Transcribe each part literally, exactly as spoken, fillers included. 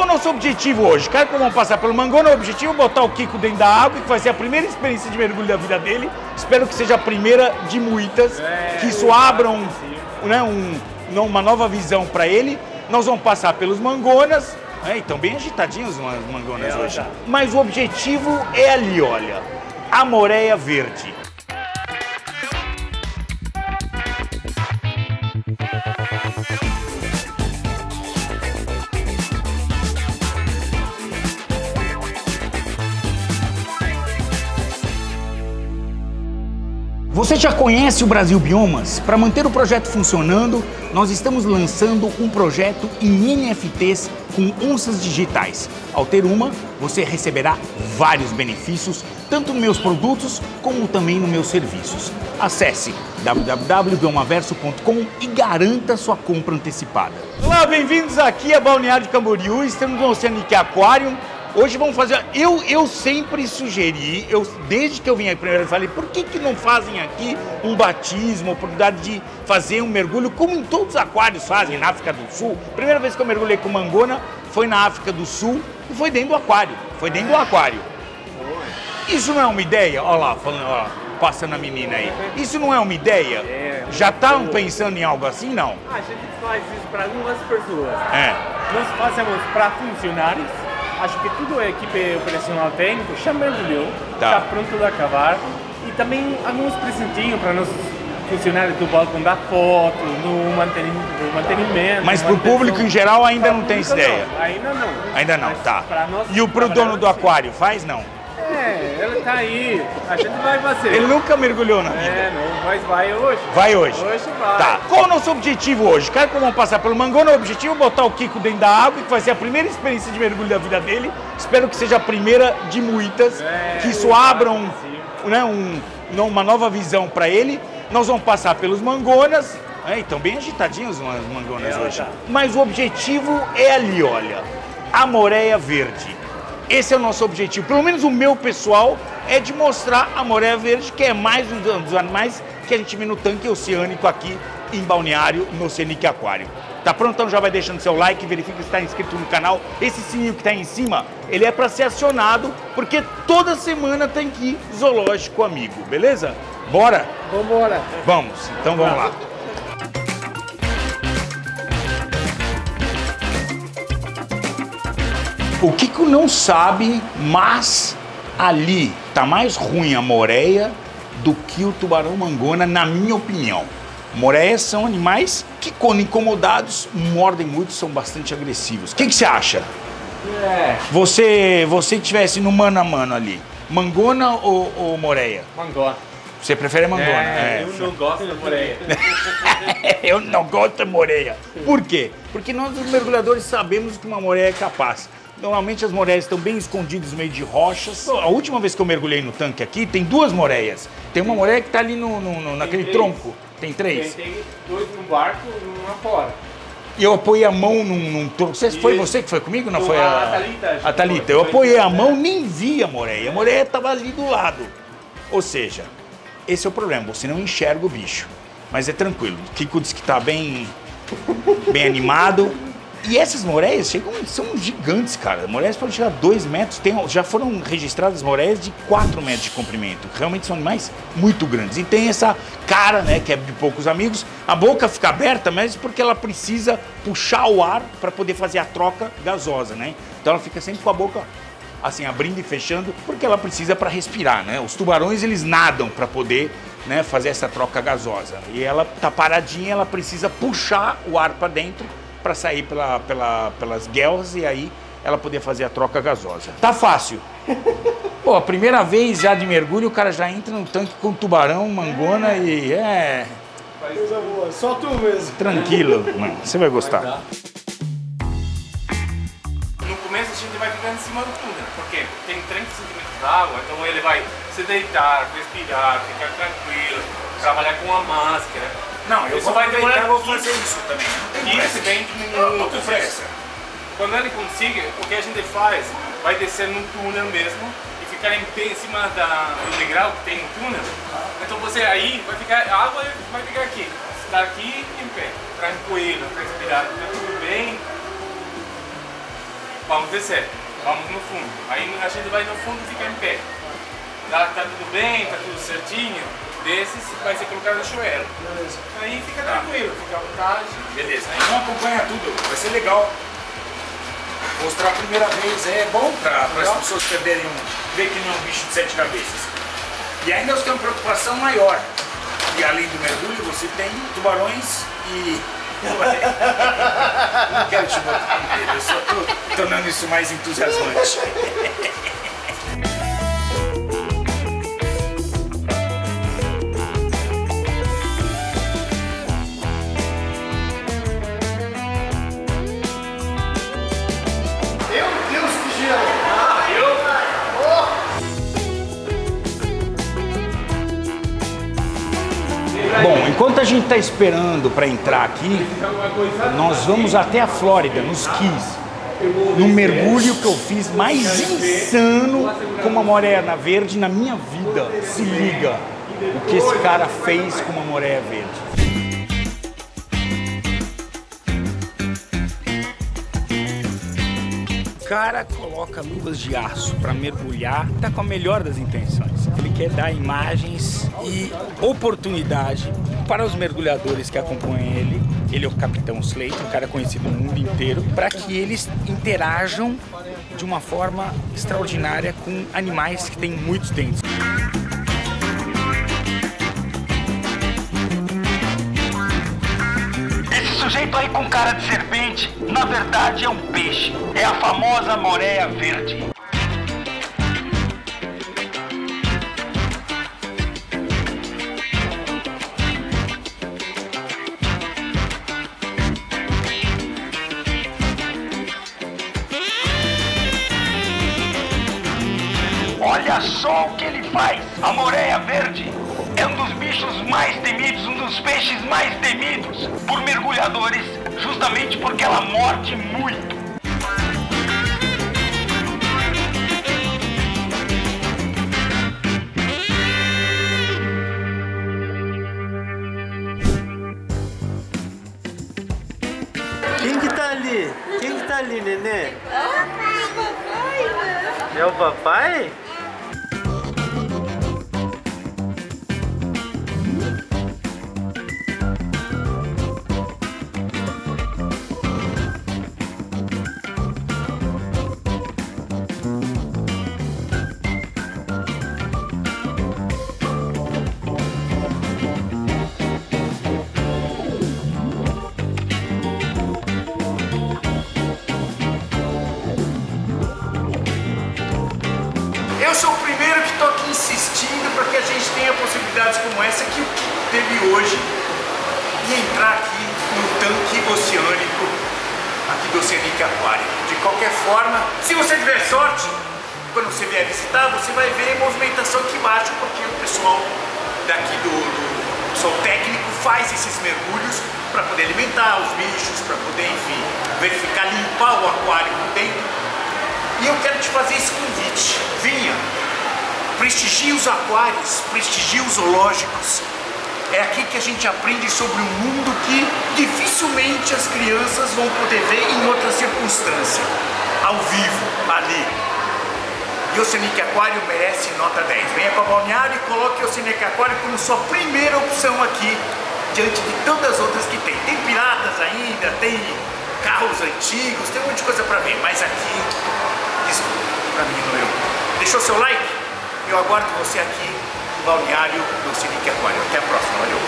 Qual é o nosso objetivo hoje? Cara, que vamos passar pelo Mangona, o objetivo é botar o Kiko dentro da água, que vai ser a primeira experiência de mergulho da vida dele. Espero que seja a primeira de muitas, é, que isso abra um, né, um, uma nova visão para ele. Nós vamos passar pelos Mangonas, né, e estão bem agitadinhos os Mangonas é, hoje. Tá. Mas o objetivo é ali, olha, a Moreia Verde. Você já conhece o Brasil Biomas? Para manter o projeto funcionando, nós estamos lançando um projeto em N F Ts com onças digitais. Ao ter uma, você receberá vários benefícios, tanto nos meus produtos como também nos meus serviços. Acesse w w w ponto biomaverso ponto com e garanta sua compra antecipada. Olá, bem-vindos aqui a Balneário de Camboriú, estamos no Oceanic Aquarium. Hoje vamos fazer, eu, eu sempre sugeri, eu, desde que eu vim aqui primeiro, eu falei, por que que não fazem aqui um batismo, a oportunidade de fazer um mergulho, como em todos os aquários fazem, na África do Sul. Primeira vez que eu mergulhei com Mangona foi na África do Sul e foi dentro do aquário, foi dentro do aquário. Isso não é uma ideia? Olha lá, falando, ó, passando a menina aí. Isso não é uma ideia? Já estavam pensando em algo assim, não? A gente faz isso para algumas pessoas. É. Nós fazemos para funcionários. Acho que tudo a equipe operacional técnico já mergulhou, tá. Já pronto para acabar. E também alguns presentinhos para nossos funcionários do balcão da foto, no mantenimento. No mantenimento Mas para o público em geral ainda não tem essa ideia? Não. Ainda não. Ainda não, Mas tá. Nós, e o pro dono do aquário faz, não? É, ele tá aí, a gente vai fazer. Ele nunca mergulhou na vida? É, não, mas vai hoje. Vai hoje? Hoje vai. Tá. Qual é o nosso objetivo hoje? Cara, que vamos passar pelo Mangona, o objetivo é botar o Kiko dentro da água, que vai ser a primeira experiência de mergulho da vida dele. Espero que seja a primeira de muitas, é, que isso abra um, né, um, uma nova visão para ele. Nós vamos passar pelos Mangonas, né, estão bem agitadinhos os Mangonas é, hoje. Tá. Mas o objetivo é ali, olha, a Moreia Verde. Esse é o nosso objetivo, pelo menos o meu pessoal, é de mostrar a Moreia Verde, que é mais um dos animais que a gente vê no tanque oceânico aqui em Balneário, no Oceanic Aquarium. Tá pronto? Então já vai deixando seu like, verifica se está inscrito no canal. Esse sininho que está aí em cima, ele é para ser acionado, porque toda semana tem que ir zoológico amigo, beleza? Bora? Vambora! Vamos, então vamos lá. O Kiko não sabe, mas ali tá mais ruim a moreia do que o tubarão Mangona, na minha opinião. Moreias são animais que, quando incomodados, mordem muito, são bastante agressivos. O que que você acha? É. Você, você tivesse no mano a mano ali, Mangona ou, ou moreia? Mangona. Você prefere Mangona? É, é. Eu não gosto da moreia. Eu não gosto da moreia. Por quê? Porque nós, os mergulhadores, sabemos que uma moreia é capaz. Normalmente as moreias estão bem escondidas no meio de rochas. A última vez que eu mergulhei no tanque aqui, tem duas moreias. Tem uma moreia que está ali no, no, no, naquele três. tronco. Tem três? Tem, tem dois no barco e uma fora. E eu apoiei a mão num, num tronco. Você, foi você que foi comigo? Não foi a, a Thalita? A Thalita. Eu apoiei a mão, nem vi a moreia. A moreia estava ali do lado. Ou seja, esse é o problema. Você não enxerga o bicho. Mas é tranquilo. O Kiko disse que está bem, bem animado. E essas moreias chegam, são gigantes, cara. Moreias podem chegar a dois metros. Tem, já foram registradas moreias de quatro metros de comprimento. Realmente são animais muito grandes. E tem essa cara, né, que é de poucos amigos. A boca fica aberta, mas porque ela precisa puxar o ar para poder fazer a troca gasosa, né? Então ela fica sempre com a boca assim, abrindo e fechando, porque ela precisa para respirar, né? Os tubarões, eles nadam para poder, né, fazer essa troca gasosa. E ela tá paradinha, ela precisa puxar o ar para dentro para sair pela, pela, pelas guelras e aí ela poder fazer a troca gasosa. Tá fácil. Pô, a primeira vez já de mergulho, o cara já entra no tanque com tubarão, Mangona e é... Coisa boa, só tu mesmo. Tranquilo, mano, você vai gostar. Vai no começo a gente vai ficar em cima do túnel, porque tem trinta centímetros de água, então ele vai se deitar, respirar, ficar tranquilo, trabalhar com a máscara. Não, eu isso vou vai demorar, vou fazer isso também. quinze, vinte minutos. Quando ele consegue, o que a gente faz, vai descer no túnel mesmo e ficar em pé em cima da, do degrau que tem no túnel. Então você aí vai ficar, a água vai ficar aqui, está aqui em pé, tranquilo, respirar, tá tudo bem. Vamos descer, vamos no fundo. Aí a gente vai no fundo e fica em pé. Tá, tá tudo bem, tá tudo certinho. Desses vai ser colocado no chuveiro. Beleza. Aí fica tá. tranquilo, fica à vontade. Beleza, aí vamos acompanhar tudo, vai ser legal. Mostrar a primeira vez é bom para as pessoas perderem um, ver que não é um bicho de sete cabeças. E ainda nós temos uma preocupação maior. E além do mergulho, você tem tubarões e... Não quero te botar em medo, eu só estou tornando isso mais entusiasmante. Bom, enquanto a gente está esperando para entrar aqui, nós vamos até a Flórida, nos Keys, num mergulho que eu fiz mais insano com uma morena verde na minha vida. Se liga o que esse cara fez com uma morena verde. O cara coloca luvas de aço para mergulhar, tá com a melhor das intenções. Ele quer dar imagens e oportunidade para os mergulhadores que acompanham ele. Ele é o Capitão Slate, um cara conhecido no mundo inteiro, para que eles interajam de uma forma extraordinária com animais que têm muitos dentes. Esse sujeito aí com cara de serpente, na verdade é um peixe. É a famosa moreia verde. Olha só o que ele faz! A moreia verde é um dos bichos mais temidos, um dos peixes mais temidos por mergulhadores, justamente porque ela morde muito. Quem que tá ali? Quem que tá ali, nenê? É o papai? Eu sou o primeiro que estou aqui insistindo para que a gente tenha possibilidades como essa que o Kiko teve hoje de entrar aqui no tanque oceânico aqui do Oceanic Aquarium. De qualquer forma, se você tiver sorte, quando você vier visitar, você vai ver movimentação aqui embaixo, porque o pessoal daqui do, do pessoal técnico faz esses mergulhos para poder alimentar os bichos, para poder, enfim, verificar, limpar o aquário por dentro. E eu quero te fazer esse convite. Vinha, prestigie os aquários, prestigie os zoológicos. É aqui que a gente aprende sobre um mundo que dificilmente as crianças vão poder ver em outra circunstância. Ao vivo, ali. E o Oceanic Aquarium merece nota dez. Venha para Balneário e coloque o Oceanic Aquarium como sua primeira opção aqui, diante de tantas outras que tem. Tem piratas ainda, tem carros antigos, tem um monte de coisa para ver, mas aqui, desculpa, para mim não eu. Deixou seu like? Eu aguardo você aqui no Balneário do Oceanic Aquarium. Até a próxima, valeu!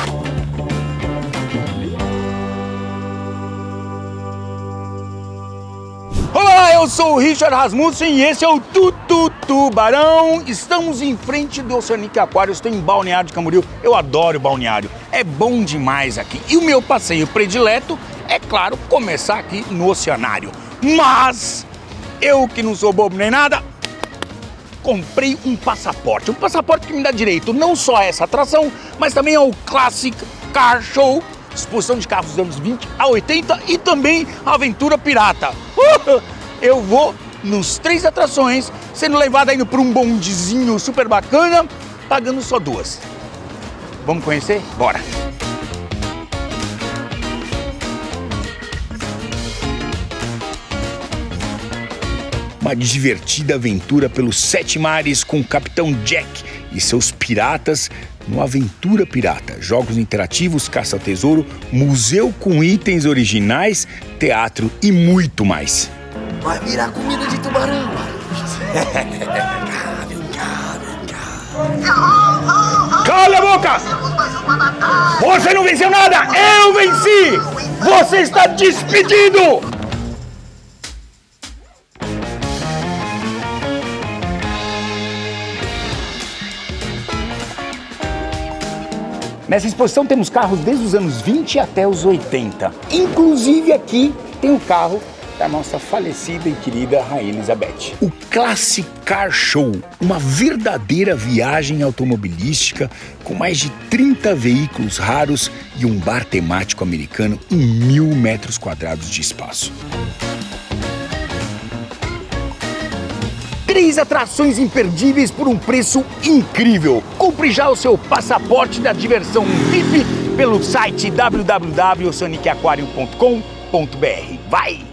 Olá, eu sou o Richard Rasmussen e esse é o Tutu Tubarão. Estamos em frente do Oceanic Aquarium, estou em Balneário de Camboriú. Eu adoro Balneário, é bom demais aqui. E o meu passeio predileto é, claro, começar aqui no Oceanário. Mas eu, que não sou bobo nem nada, comprei um passaporte. Um passaporte que me dá direito não só a essa atração, mas também ao Classic Car Show, exposição de carros dos anos vinte a oitenta e também a Aventura Pirata. Uh, eu vou nos três atrações, sendo levado ainda por um bondezinho super bacana, pagando só duas. Vamos conhecer? Bora! uma divertida aventura pelos sete mares com o Capitão Jack e seus piratas no Aventura Pirata. Jogos interativos, caça ao tesouro, museu com itens originais, teatro e muito mais. Vai virar comida de tubarão. Cala a boca! Você não venceu nada! Eu venci! Você está despedido! Nessa exposição temos carros desde os anos vinte até os oitenta. Inclusive aqui tem o carro da nossa falecida e querida Rainha Elizabeth. O Classic Car Show, uma verdadeira viagem automobilística com mais de trinta veículos raros e um bar temático americano em mil metros quadrados de espaço. Três atrações imperdíveis por um preço incrível. Compre já o seu passaporte da diversão V I P pelo site w w w ponto sonic aquarium ponto com ponto b r. Vai!